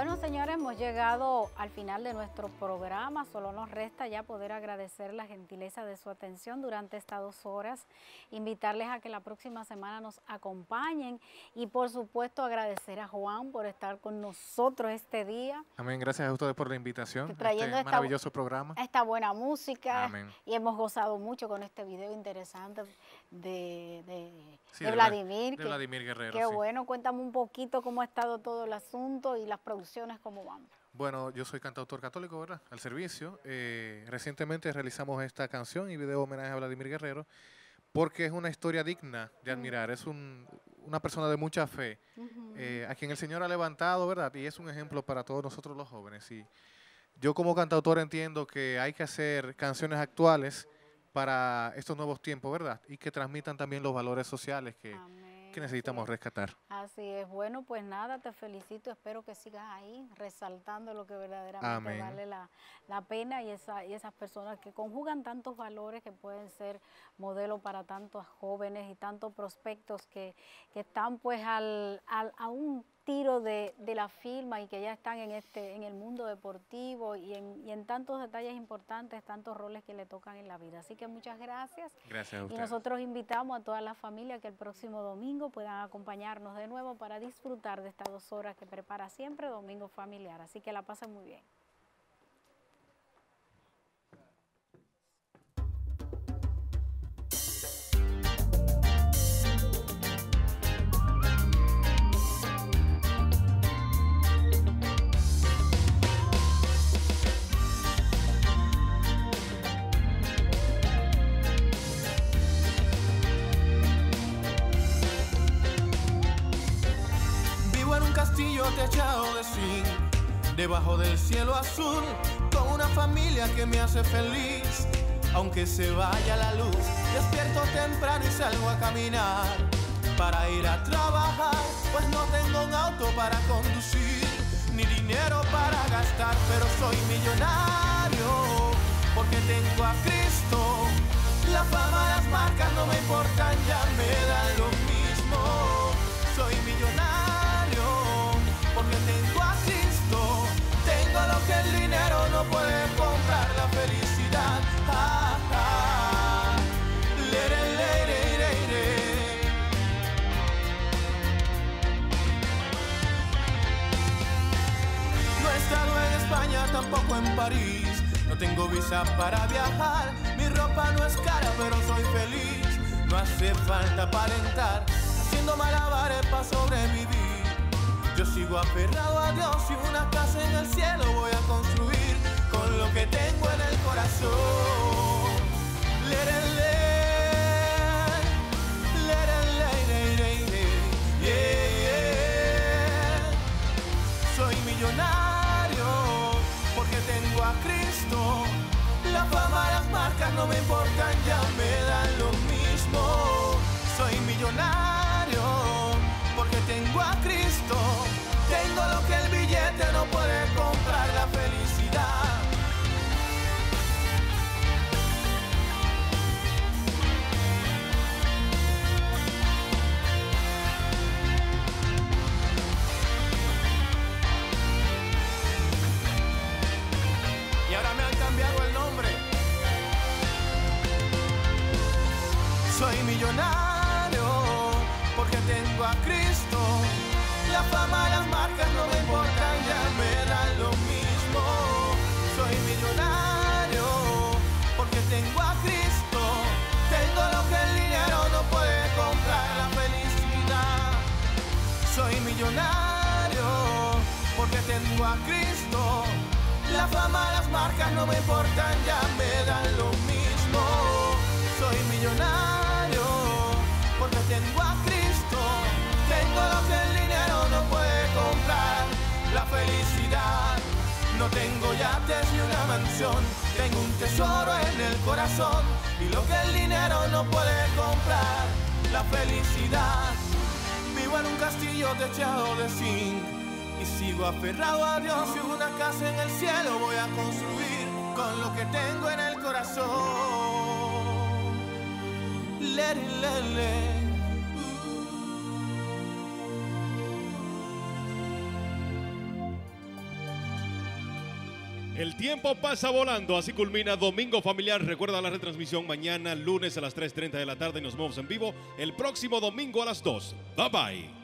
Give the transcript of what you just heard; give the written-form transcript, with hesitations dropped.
Bueno, señores, hemos llegado al final de nuestro programa. Solo nos resta ya poder agradecer la gentileza de su atención durante estas 2 horas, invitarles a que la próxima semana nos acompañen y, por supuesto, agradecer a Juan por estar con nosotros este día. Amén, gracias a ustedes por la invitación, Trayendo este maravilloso programa. Esta buena música. Amén. Y hemos gozado mucho con este video interesante de Vladimir Guerrero. Qué bueno, cuéntame un poquito cómo ha estado todo el asunto y las producciones cómo van. Bueno, yo soy cantautor católico, ¿verdad? Al servicio. Recientemente realizamos esta canción y video homenaje a Vladimir Guerrero porque es una historia digna de admirar. Es una persona de mucha fe, a quien el Señor ha levantado, ¿verdad? Y es un ejemplo para todos nosotros los jóvenes. Y yo como cantautor entiendo que hay que hacer canciones actuales para estos nuevos tiempos, ¿verdad? Y que transmitan también los valores sociales que necesitamos rescatar. Así es. Bueno, pues nada, te felicito. Espero que sigas ahí resaltando lo que verdaderamente vale la pena y esas personas que conjugan tantos valores que pueden ser modelo para tantos jóvenes y tantos prospectos que están pues a un tiro de la firma y que ya están en el mundo deportivo y en tantos detalles importantes, tantos roles que le tocan en la vida. Así que muchas gracias. Gracias a ustedes. Y nosotros invitamos a toda la familia que el próximo domingo puedan acompañarnos de nuevo para disfrutar de estas 2 horas que prepara siempre Domingo Familiar. Así que la pasen muy bien. Techado de zinc, debajo del cielo azul, con una familia que me hace feliz, aunque se vaya la luz. Despierto temprano y salgo a caminar para ir a trabajar, pues no tengo un auto para conducir, ni dinero para gastar, pero soy millonario, porque tengo a Cristo. La fama, las marcas no me importan, ya me dan lo mismo. Soy millonario porque tengo a Cristo, tengo lo que el dinero no puede comprar, la felicidad. No he estado en España, tampoco en París, no tengo visa para viajar, mi ropa no es cara pero soy feliz, no hace falta aparentar, haciendo malabares para sobrevivir. Yo sigo aferrado a Dios y una casa en el cielo voy a construir con lo que tengo en el corazón. Soy millonario porque tengo a Cristo. La fama, las marcas no me importan, ya me dan lo mismo. Soy millonario porque tengo a Cristo, tengo lo que el billete no puede comprar, la felicidad. Y ahora me han cambiado el nombre. Soy millonario porque tengo a Cristo. La fama, las marcas no me importan, ya me dan lo mismo. Soy millonario porque tengo a Cristo. Tengo lo que el dinero no puede comprar, la felicidad. Soy millonario porque tengo a Cristo. La fama, las marcas no me importan, ya me dan lo mismo. Soy millonario porque tengo a Cristo. Tengo lo que el dinero no puede comprar, la felicidad. No tengo yates ni una mansión, tengo un tesoro en el corazón. Y lo que el dinero no puede comprar, la felicidad. Vivo en un castillo techado de zinc y sigo aferrado a Dios. Y una casa en el cielo voy a construir con lo que tengo en el corazón. El tiempo pasa volando, así culmina Domingo Familiar. Recuerda la retransmisión mañana, lunes a las 3:30 de la tarde y nos vemos en vivo el próximo domingo a las 2. Bye bye.